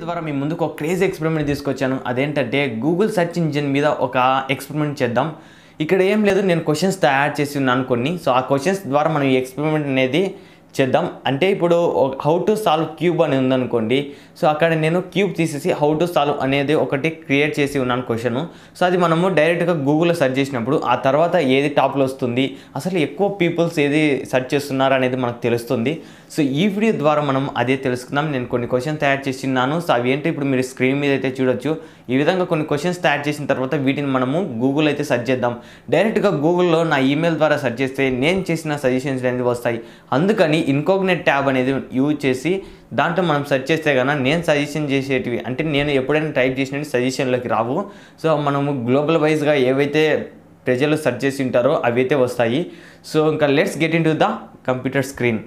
ద్వారా మీ ముందుకు ఒక క్రేజీ ఎక్స్పెరిమెంట్ తీసుకొచ్చాను. అదేంటంటే గూగుల్ సెర్చ్ ఇంజిన్ మీద ఒక ఎక్స్పెరిమెంట్ చేద్దాం. ఇక్కడ ఏం లేదు, నేను క్వశ్చన్స్ తయారు చేసి ఉన్నాను కొన్ని. సో ఆ క్వశ్చన్స్ ద్వారా మనం ఈ ఎక్స్పెరిమెంట్ అనేది చేద్దాం. అంటే ఇప్పుడు హౌ టు సాల్వ్ క్యూబ్ అని ఉందనుకోండి. సో అక్కడ నేను క్యూబ్ తీసేసి హౌ టు సాల్వ్ అనేది ఒకటి క్రియేట్ చేసి ఉన్నాను క్వశ్చన్. సో అది మనము డైరెక్ట్గా గూగుల్లో సెర్చ్ చేసినప్పుడు ఆ తర్వాత ఏది టాప్లో వస్తుంది, అసలు ఎక్కువ పీపుల్స్ ఏది సెర్చ్ చేస్తున్నారు అనేది మనకు తెలుస్తుంది. సో ఈ వీడియో ద్వారా మనం అదే తెలుసుకుందాం. నేను కొన్ని క్వశ్చన్స్ తయారు చేసి ఉన్నాను. సో అవి ఏంటో ఇప్పుడు మీరు స్క్రీన్ మీద అయితే చూడొచ్చు. ఈ విధంగా కొన్ని క్వశ్చన్స్ తయారు చేసిన తర్వాత వీటిని మనము గూగుల్ అయితే సెర్చ్ చేద్దాం. డైరెక్ట్గా గూగుల్లో నా ఈమెయిల్ ద్వారా సెర్చ్ చేస్తే నేను చేసిన సజెషన్స్ అనేది వస్తాయి. అందుకని ఇన్కాగ్నేట్ ట్యాబ్ అనేది యూజ్ చేసి దాంట్లో మనం సెర్చ్ చేస్తే కన్నా నేను సజెషన్ చేసేటివి, అంటే నేను ఎప్పుడైనా టైప్ చేసినవి సజెషన్లోకి రావు. సో మనము గ్లోబల్ వైజ్గా ఏవైతే ప్రజలు సెర్చ్ చేసి ఉంటారో అవి అయితే వస్తాయి. సో ఇంకా let's get into the computer screen.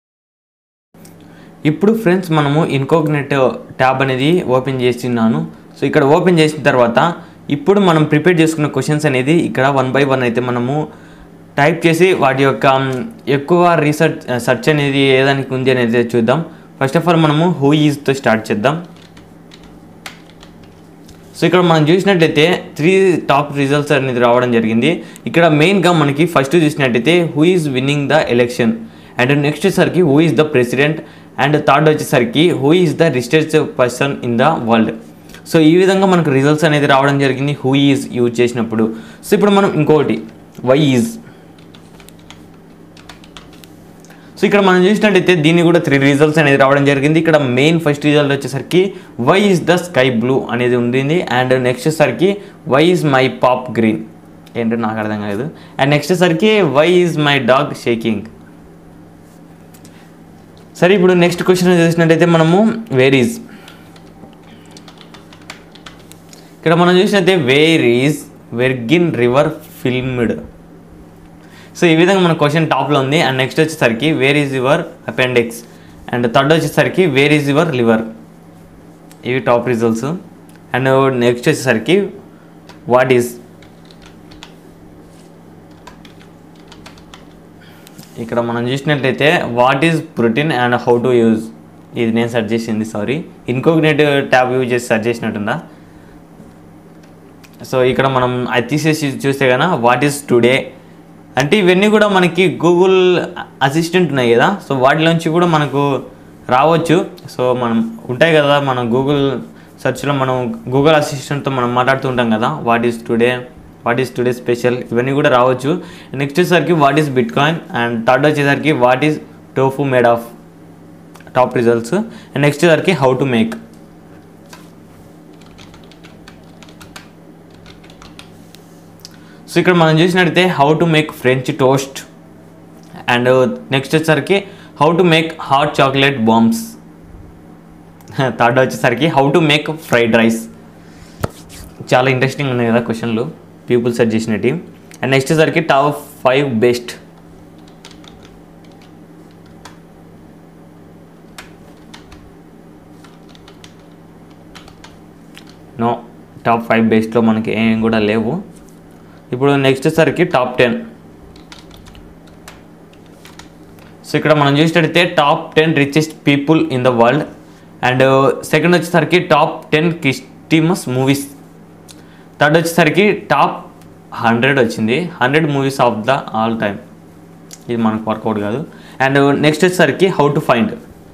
ఇప్పుడు ఫ్రెండ్స్ మనము ఇన్కాగ్నేట్ ట్యాబ్ అనేది ఓపెన్ చేస్తున్నాను. సో ఇక్కడ ఓపెన్ చేసిన తర్వాత ఇప్పుడు మనం ప్రిపేర్ చేసుకున్న క్వశ్చన్స్ అనేది ఇక్కడ 1 by 1 అయితే మనము టైప్ చేసి వాటి యొక్క ఎక్కువ సెర్చ్ అనేది ఏదానికి ఉంది అనేది చూద్దాం. ఫస్ట్ ఆఫ్ ఆల్ మనము హూ ఈజ్తో స్టార్ట్ చేద్దాం. సో ఇక్కడ మనం చూసినట్లయితే 3 టాప్ రిజల్ట్స్ అనేది రావడం జరిగింది. ఇక్కడ మెయిన్గా మనకి ఫస్ట్ చూసినట్టయితే who is winning the election, and next వచ్చేసరికి who is the president, and third వచ్చేసరికి who is the richest person in the world. So ఈ విధంగా మనకు రిజల్ట్స్ అనేది రావడం జరిగింది హూ ఈజ్ యూజ్ చేసినప్పుడు. సో ఇప్పుడు మనం ఇంకొకటి వై ఈజ్. సో ఇక్కడ మనం చూసినట్టయితే దీన్ని కూడా 3 రిజల్ట్స్ అనేది రావడం జరిగింది. ఇక్కడ మెయిన్ ఫస్ట్ రిజల్ట్ వచ్చేసరికి why is the sky blue అనేది ఉంటుంది, అండ్ నెక్స్ట్ వచ్చేసరికి why is my poop green, ఏంటో నాకు అర్థం కాలేదు. అండ్ నెక్స్ట్ వచ్చేసరికి why is my dog shaking. సరే ఇప్పుడు నెక్స్ట్ క్వశ్చన్ చూసినట్టయితే మనము వేర్ ఈజ్. ఇక్కడ మనం చూసినట్లయితే where is Virgin River filmed. So ఈ విధంగా మన క్వశ్చన్ టాప్లో ఉంది. అండ్ నెక్స్ట్ వచ్చేసరికి where is your appendix, and third వచ్చేసరికి వేర్ ఈజ్ యువర్ లివర్. ఇవి టాప్ రిజల్ట్స్. అండ్ నెక్స్ట్ వచ్చేసరికి వాట్ ఈజ్. ఇక్కడ మనం చూసినట్లయితే what is protein and how to use. ఇది నేను సెర్చ్ చేసింది, సారీ ఇన్కాగ్నేట్ ట్యాబ్ యూజ్ చేసి సెర్చ్ చేసినట్టుందా. సో ఇక్కడ మనం అది తీసేసి చూస్తే కన్నా వాట్ ఈజ్ టుడే, అంటే ఇవన్నీ కూడా మనకి గూగుల్ అసిస్టెంట్ ఉన్నాయి కదా, సో వాటిలోంచి కూడా మనకు రావచ్చు. సో మనం ఉంటాయి కదా, మనం గూగుల్ సెర్చ్లో మనం గూగుల్ అసిస్టెంట్తో మనం మాట్లాడుతూ ఉంటాం కదా, వాట్ ఈజ్ టుడే స్పెషల్, ఇవన్నీ కూడా రావచ్చు. నెక్స్ట్ వచ్చేసరికి what is bitcoin, and third వచ్చేసరికి what is tofu made of, top results. And next వచ్చేసరికి హౌ టు మేక్. సో ఇక్కడ మనం చూసినట్టయితే how to make French toast, and next వచ్చేసరికి how to make hot chocolate bombs, third వచ్చేసరికి how to make fried rice. చాలా interesting ఉన్నాయి కదా క్వశ్చన్లు, పీపుల్ సెర్చ్ చేసినట్టు. అండ్ నెక్స్ట్ వచ్చేసరికి టాప్ 5 బెస్ట్. నో, టాప్ 5 బెస్ట్లో మనకి ఏం కూడా లేవు. ఇప్పుడు నెక్స్ట్ వచ్చేసరికి టాప్ 10. సో ఇక్కడ మనం చూసినట్టయితే top 10 richest people in the world, and second వచ్చేసరికి టాప్ 10 క్రిస్టిమస్ మూవీస్, థర్డ్ వచ్చేసరికి టాప్ 100 వచ్చింది, 100 movies of the all time. ఇది మనకు వర్కౌట్ కాదు. అండ్ నెక్స్ట్ వచ్చేసరికి హౌ టు ఫైండ్.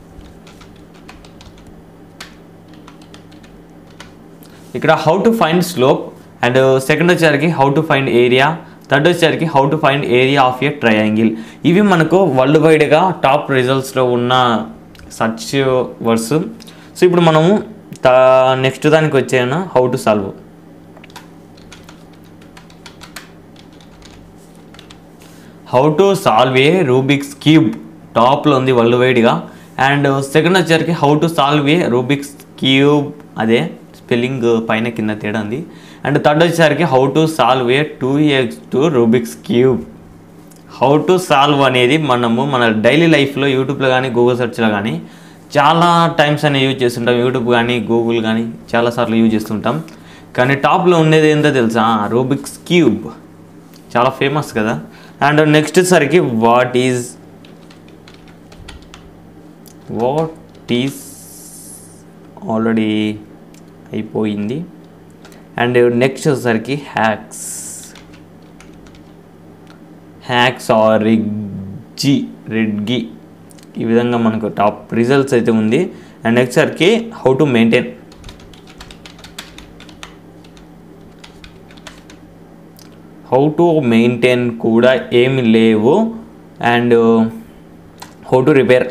ఇక్కడ how to find slope, and second వచ్చేసరికి how to find area, third వచ్చేసరికి how to find area of a triangle. ఇవి మనకు వరల్డ్ వైడ్గా టాప్ రిజల్ట్స్లో ఉన్న సర్చ్ వర్డ్స్. సో ఇప్పుడు మనము నెక్స్ట్ దానికి వచ్చాను how to solve. How to solve a Rubik's cube టాప్లో ఉంది వరల్డ్ వైడ్గా. అండ్ సెకండ్ వచ్చేసరికి how to solve a Rubik's cube, అదే స్పెల్లింగ్ పైన కింద తేడా ఉంది. అండ్ థర్డ్ వచ్చేసరికి how to solve a 2x2 Rubik's cube. How to solve అనేది మనము మన డైలీ లైఫ్లో యూట్యూబ్లో కానీ గూగుల్ సెర్చ్లో కానీ చాలా టైమ్స్ అనేది యూజ్ చేస్తుంటాం. యూట్యూబ్ కానీ గూగుల్ కానీ చాలాసార్లు యూజ్ చేస్తుంటాం. కానీ టాప్లో ఉండేది ఏంటో తెలుసా, రూబిక్స్ క్యూబ్, చాలా ఫేమస్ కదా. అండ్ నెక్స్ట్ వచ్చేసరికి వాట్ ఈజ్ ఆల్రెడీ అయిపోయింది. అండ్ నెక్స్ట్ వచ్చేసరికి హ్యాక్స్ ఆర్ రెడ్గి ఈ విధంగా మనకు టాప్ రిజల్ట్స్ అయితే ఉంది. అండ్ నెక్స్ట్ సరికి హౌ టు మెయింటైన్ కూడా ఏమి లేవు. అండ్ హౌ టు రిపేర్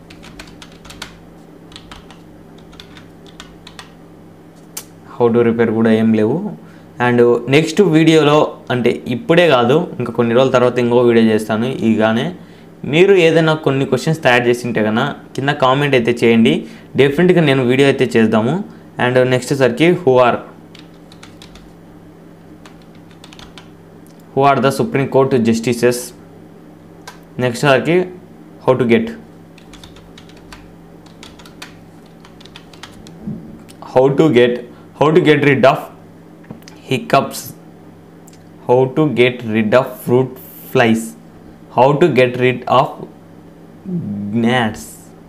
కూడా ఏం లేవు. అండ్ నెక్స్ట్ వీడియోలో అంటే ఇప్పుడే కాదు ఇంకా కొన్ని రోజుల తర్వాత ఇంకో వీడియో చేస్తాను. ఇలానే మీరు ఏదైనా కొన్ని క్వశ్చన్స్ తయారు చేసి ఉంటే కన్నా కింద కామెంట్ అయితే చేయండి, డెఫినెట్గా నేను వీడియో అయితే చేద్దాము. అండ్ నెక్స్ట్ సరికి who are the supreme court justices. Next సరికి how to get rid of hiccups, how to get rid of fruit flies, how to get rid of gnats.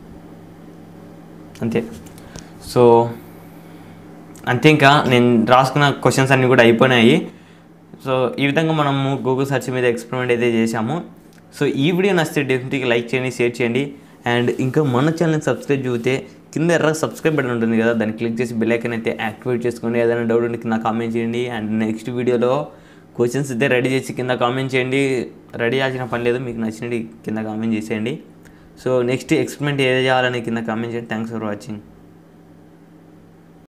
So అంతే, ఇంకా నేను రాసుకున్న క్వశ్చన్స్ అన్నీ కూడా అయిపోయినాయి. సో ఈ విధంగా మనము గూగుల్ సెర్చ్ మీద ఎక్స్పెరిమెంట్ అయితే చేశాము. సో ఈ వీడియో నచ్చితే డెఫినెట్గా లైక్ చేయండి, షేర్ చేయండి. అండ్ ఇంకా మన ఛానల్ని సబ్స్క్రైబ్ చేస్తే కింద సబ్స్క్రైబ్ బటన్ ఉంటుంది కదా, దాన్ని క్లిక్ చేసి బెల్ ఐకాన్ అయితే యాక్టివేట్ చేసుకోండి. ఏదైనా డౌట్ ఉంటే కింద కామెంట్ చేయండి. అండ్ నెక్స్ట్ వీడియోలో క్వశ్చన్స్ అయితే రెడీ చేసి కింద కామెంట్ చేయండి. రెడీ చేసిన పని లేదు, మీకు నచ్చినవి కింద కామెంట్ చేసేయండి. సో నెక్స్ట్ ఎక్స్పెరిమెంట్ ఏది చేయాలని కింద కామెంట్ చేయండి. Thanks for watching.